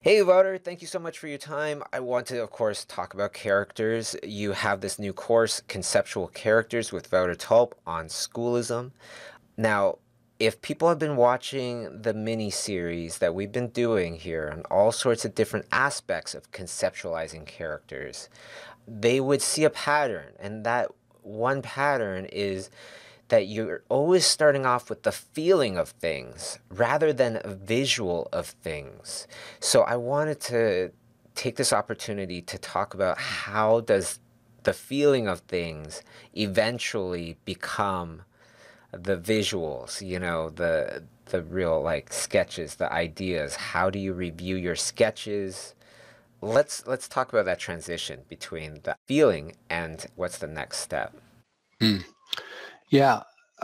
Hey, Wouter, thank you so much for your time. I want to, of course, talk about characters. You have this new course, Conceptual Characters with Wouter Tulp on Schoolism. Now, if people have been watching the mini series that we've been doing here on all sorts of different aspects of conceptualizing characters, they would see a pattern. And that one pattern is that you're always starting off with the feeling of things rather than a visual of things. So I wanted to take this opportunity to talk about how does the feeling of things eventually become the visuals, the real like sketches, the ideas. How do you review your sketches? Let's talk about that transition between the feeling and what's the next step. Hmm. Yeah,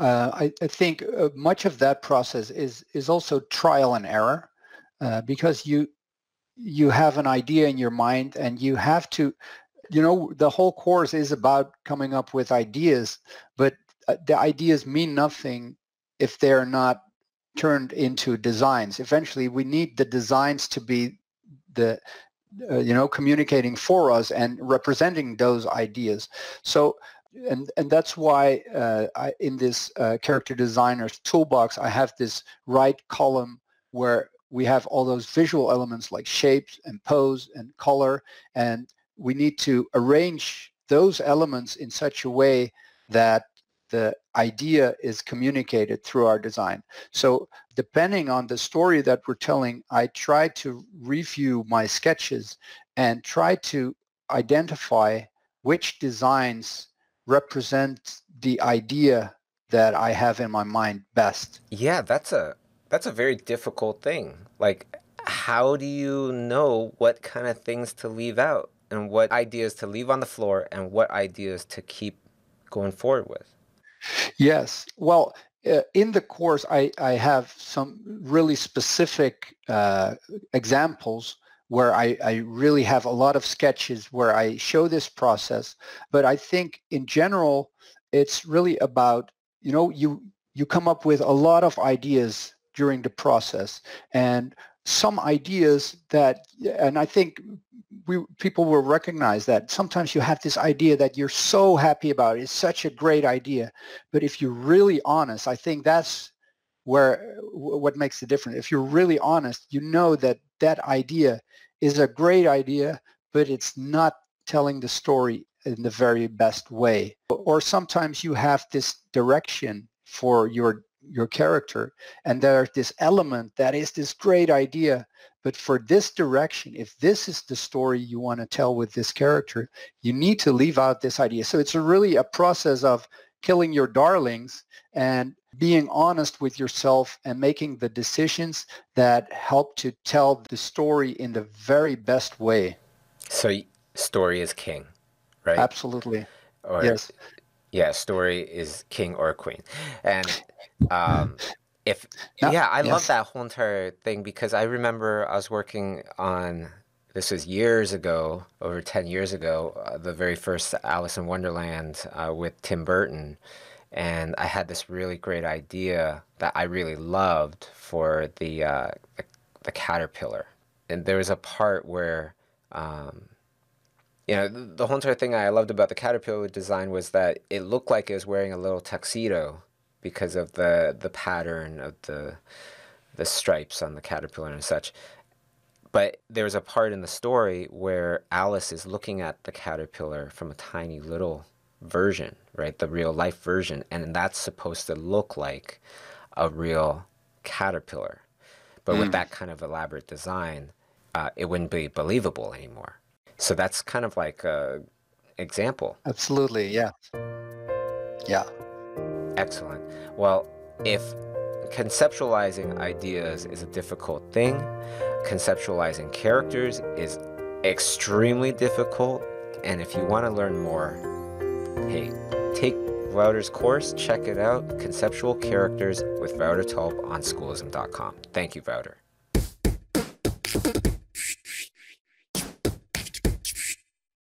I think much of that process is also trial and error, because you have an idea in your mind and you have to, the whole course is about coming up with ideas, but the ideas mean nothing if they're not turned into designs. Eventually, we need the designs to be the communicating for us and representing those ideas. So and that's why in this character designer's toolbox, I have this right column where we have all those visual elements like shapes and pose and color, and we need to arrange those elements in such a way that the idea is communicated through our design. So depending on the story that we're telling, I try to review my sketches and try to identify which designs represent the idea that I have in my mind best. Yeah, that's a very difficult thing. Like, how do you know what kind of things to leave out and what ideas to leave on the floor and what ideas to keep going forward with? Yes. Well, in the course, I have some really specific examples where I really have a lot of sketches where I show this process. But I think in general, it's really about, you come up with a lot of ideas during the process, and some ideas that, and I think people will recognize that sometimes you have this idea that you're so happy about. It's such a great idea. But if you're really honest, I think that's where what makes the difference. If you're really honest, you know that that idea is a great idea, but it's not telling the story in the very best way. Or sometimes you have this direction for your character, and there's this element that is this great idea, but for this direction, if this is the story you want to tell with this character, you need to leave out this idea. So it's really a process of killing your darlings and being honest with yourself and making the decisions that help to tell the story in the very best way. So, story is king, right? Absolutely. Or, Yes. yeah, story is king or queen. And um, if, Yeah. yeah, I love Yes. that whole entire thing because I remember I was working on, this was years ago, over 10 years ago, the very first Alice in Wonderland with Tim Burton. And I had this really great idea that I really loved for the caterpillar. And there was a part where, the whole entire thing I loved about the caterpillar design was that it looked like it was wearing a little tuxedo because of the pattern of the stripes on the caterpillar and such. But there's a part in the story where Alice is looking at the caterpillar from a tiny little version, right? The real life version. And that's supposed to look like a real caterpillar. But with Mm. that kind of elaborate design, it wouldn't be believable anymore. So that's kind of like a example. Absolutely. Yeah. Yeah. Excellent. Well, if conceptualizing ideas is a difficult thing, conceptualizing characters is extremely difficult. And if you want to learn more, hey, take Wouter's course, check it out, Conceptual Characters with Wouter Tulp on schoolism.com. Thank you, Wouter.